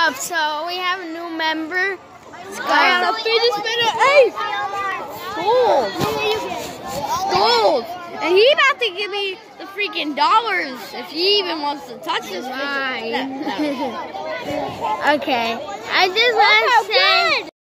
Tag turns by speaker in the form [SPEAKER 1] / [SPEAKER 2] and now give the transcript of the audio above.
[SPEAKER 1] up? So we have a new member.
[SPEAKER 2] I got a fidget spinner. Hey! Gold. And he about to give me the freaking dollars if he even wants to touch this.
[SPEAKER 1] Fine. Okay. I just want to say